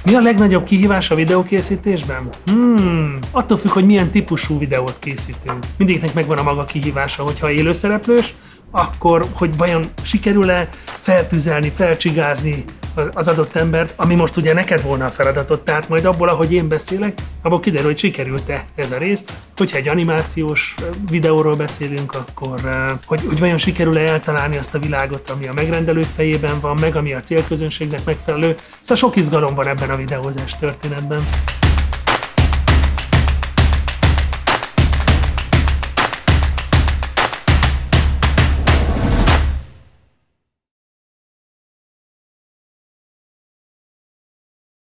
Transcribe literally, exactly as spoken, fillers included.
Mi a legnagyobb kihívás a videókészítésben? Hmm, attól függ, hogy milyen típusú videót készítünk. Mindegyiknek megvan a maga kihívása, hogyha élőszereplős, akkor hogy vajon sikerül-e feltüzelni, felcsigázni az adott embert, ami most ugye neked volna a feladatot, tehát majd abból, ahogy én beszélek, abból kiderül, hogy sikerült-e ez a rész. Hogyha egy animációs videóról beszélünk, akkor hogy, hogy vajon sikerül-e eltalálni azt a világot, ami a megrendelő fejében van, meg ami a célközönségnek megfelelő. Szóval sok izgalom van ebben a videózás történetben.